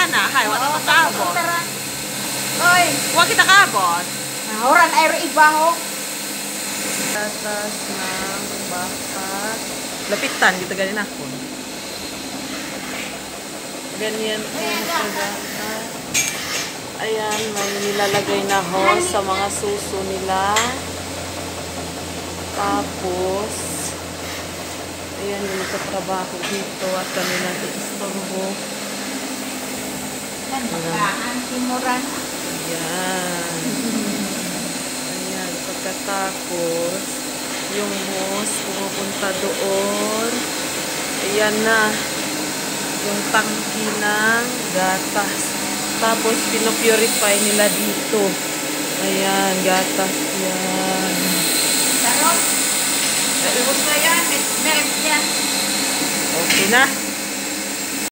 na. Hay, wala pa kaabot. Oy, Huwag kita kaabot. oran ay iba ho. Gatas ng bakat. Lapitan, kita ganin ako. Ganyan po sa gatas. Ayan, may nilalagay na ho sa mga suso nila. Tapos, ayan yung nagtatrabaho dito at kami nag-istorbo. Pagkaan, simuran. Ayan. Ayan, pagkatapos, yung hose pumupunta doon. Ayan na, yung tangki ng gatas. Tapos, pinopurify nila dito. Ayan, gatas yan. Sarot. Ubus na yan, milk yan. Okay na.